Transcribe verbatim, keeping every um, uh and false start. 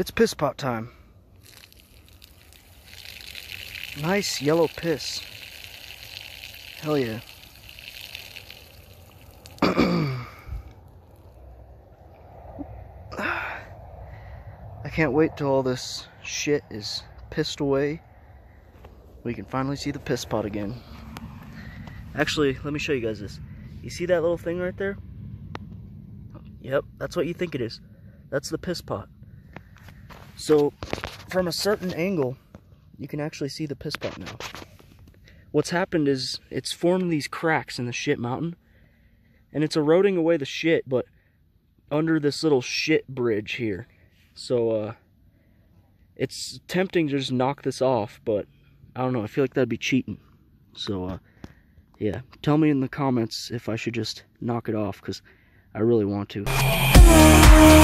It's piss pot time. Nice yellow piss. Hell yeah. I can't wait till all this shit is pissed away. We can finally see the piss pot again. Actually, let me show you guys this. You see that little thing right there? Yep, that's what you think it is. That's the piss pot. So, from a certain angle, you can actually see the piss pot now. What's happened is, it's formed these cracks in the shit mountain, and it's eroding away the shit, but under this little shit bridge here. So, uh, it's tempting to just knock this off, but I don't know, I feel like that'd be cheating. So, uh, yeah, tell me in the comments if I should just knock it off, because I really want to.